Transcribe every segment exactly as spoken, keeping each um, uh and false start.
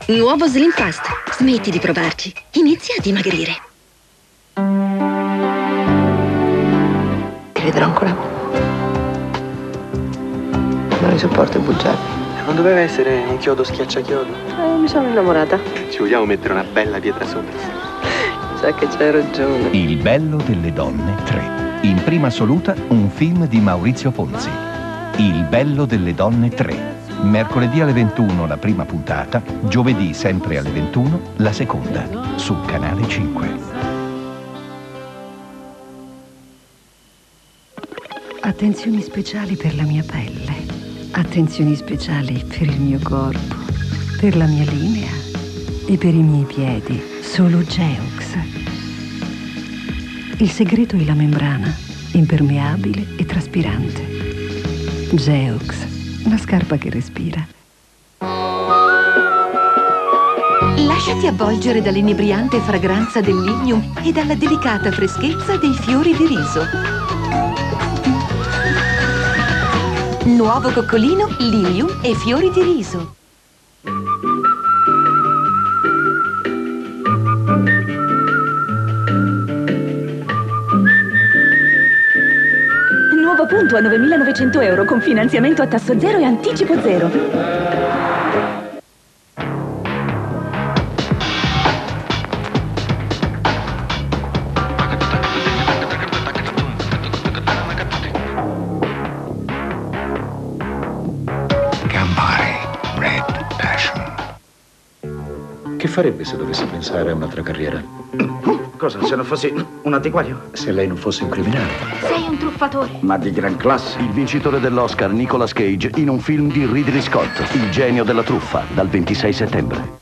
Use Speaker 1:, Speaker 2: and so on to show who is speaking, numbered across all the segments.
Speaker 1: Nuovo Slim Fast. Smetti di provarci. Inizia a dimagrire.
Speaker 2: Ti vedrò ancora. Non li sopporto i bugiardi.
Speaker 3: Non doveva essere un chiodo schiacciachiodo?
Speaker 2: Eh, mi sono innamorata.
Speaker 3: Ci vogliamo mettere una bella pietra sopra?
Speaker 2: Sa che c'hai ragione.
Speaker 4: Il bello delle donne tre. In prima assoluta un film di Maurizio Ponzi. Il bello delle donne tre. Mercoledì alle ventuno la prima puntata, giovedì sempre alle ventuno la seconda, su Canale cinque.
Speaker 5: Attenzioni speciali per la mia pelle, attenzioni speciali per il mio corpo, per la mia linea e per i miei piedi. Solo Geox. Il segreto è la membrana, impermeabile e traspirante. Geox. Una scarpa che respira.
Speaker 6: Lasciati avvolgere dall'inebriante fragranza del lignum e dalla delicata freschezza dei fiori di riso. Nuovo coccolino, lignum e fiori di riso.
Speaker 7: Nuovo punto a novemilanovecento euro con finanziamento a tasso zero e anticipo zero.
Speaker 4: Campari Red Passion.
Speaker 8: Che farebbe se dovesse pensare a un'altra carriera?
Speaker 9: Cosa, se non fossi un antiquario?
Speaker 8: Se lei non fosse un criminale.
Speaker 7: Sei un truffatore.
Speaker 9: Ma di gran classe.
Speaker 10: Il vincitore dell'Oscar Nicolas Cage in un film di Ridley Scott, Il genio della truffa, dal ventisei settembre.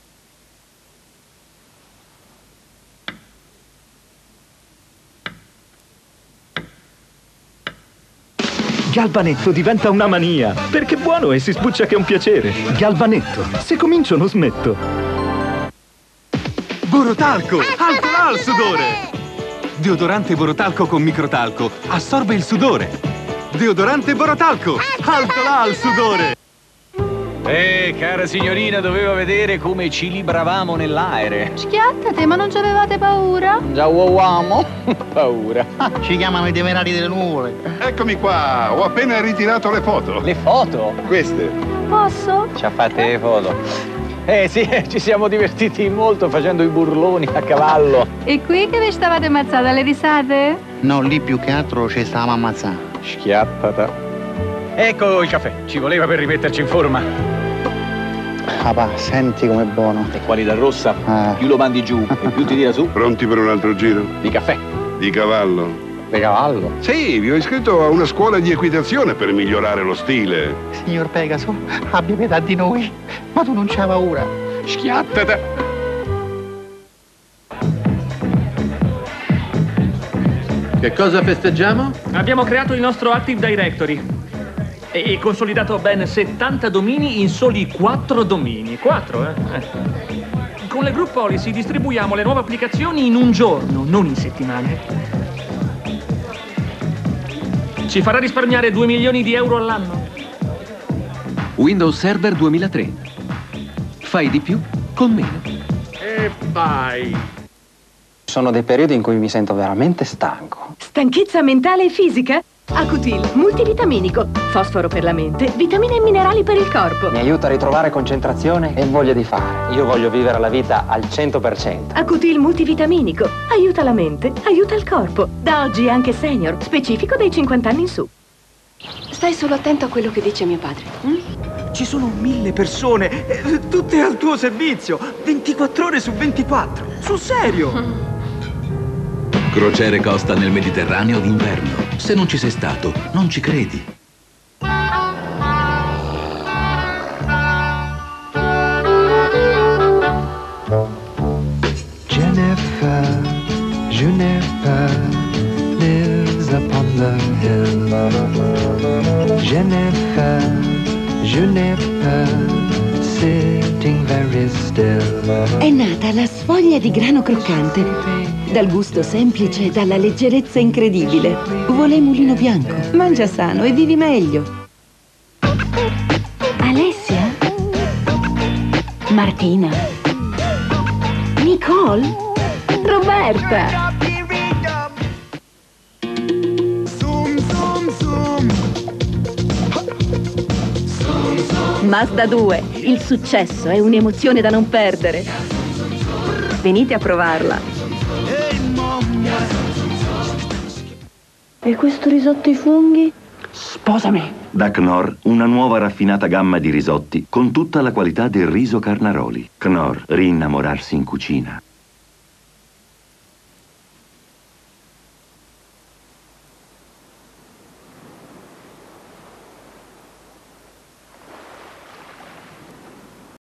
Speaker 11: Galvanetto diventa una mania, perché è buono e si sbuccia che è un piacere. Galvanetto, se comincio non smetto.
Speaker 12: Borotalco! Alcola al sudore! Deodorante Borotalco con microtalco. Assorbe il sudore. Deodorante Borotalco! Alcola al sudore!
Speaker 13: Eh, cara signorina, doveva vedere come ci libravamo nell'aere.
Speaker 14: Schiattate, ma non ci avevate paura?
Speaker 13: Già uomo? Paura.
Speaker 15: Ci chiamano i temerari delle nuvole.
Speaker 16: Eccomi qua, ho appena ritirato le foto.
Speaker 13: Le foto?
Speaker 16: Queste.
Speaker 14: Posso?
Speaker 13: Ci ha fatte le foto. Eh sì, ci siamo divertiti molto facendo i burloni a cavallo.
Speaker 14: E qui che vi stavate ammazzate alle risate?
Speaker 15: No, lì più che altro ci stavamo ammazzando.
Speaker 13: Schiattata. Ecco il caffè, ci voleva per rimetterci in forma.
Speaker 15: Papà, senti com'è buono.
Speaker 13: E qualità rossa,
Speaker 15: ah.
Speaker 13: più lo mandi giù e più ti tira su.
Speaker 16: Pronti per un altro giro?
Speaker 13: Di caffè.
Speaker 16: Di cavallo.
Speaker 13: Di cavallo?
Speaker 16: Sì, vi ho iscritto a una scuola di equitazione per migliorare lo stile.
Speaker 15: Signor Pegaso, abbia pietà di noi. Ma tu non c'hai paura.
Speaker 13: Schiattata.
Speaker 17: Che cosa festeggiamo?
Speaker 18: Abbiamo creato il nostro Active Directory e consolidato ben settanta domini in soli quattro domini. quattro, eh? eh. Con le Group Policy distribuiamo le nuove applicazioni in un giorno, non in settimane. Ci farà risparmiare due milioni di euro all'anno.
Speaker 17: Windows Server duemilatré. Fai di più con meno.
Speaker 18: E vai.
Speaker 3: Sono dei periodi in cui mi sento veramente stanco.
Speaker 7: Stanchezza mentale e fisica? Acutil, multivitaminico, fosforo per la mente, vitamine e minerali per il corpo.
Speaker 3: Mi aiuta a ritrovare concentrazione e voglia di fare. Io voglio vivere la vita al cento per cento.
Speaker 7: Acutil multivitaminico, aiuta la mente, aiuta il corpo. Da oggi anche senior, specifico dai cinquanta anni in su.
Speaker 6: Stai solo attento a quello che dice mio padre. Hm?
Speaker 9: Ci sono mille persone, eh, tutte al tuo servizio, ventiquattro ore su ventiquattro. Sul serio?
Speaker 6: Mm.
Speaker 17: Crociere costa nel Mediterraneo d'inverno. Se non ci sei stato, non ci credi.
Speaker 19: Jennifer, Juniper lives upon the hill. Jennifer, Juniper sitting very still.
Speaker 6: È nata la sfoglia di grano croccante. Dal gusto semplice e dalla leggerezza incredibile. Vuole mulino bianco. Mangia sano e vivi meglio.
Speaker 7: Alessia? Martina? Nicole? Roberta! Mazda due, il successo è un'emozione da non perdere. Venite a provarla.
Speaker 2: E questo risotto ai funghi?
Speaker 10: Sposami! Da Knorr, una nuova raffinata gamma di risotti con tutta la qualità del riso Carnaroli. Knorr, rinnamorarsi in cucina.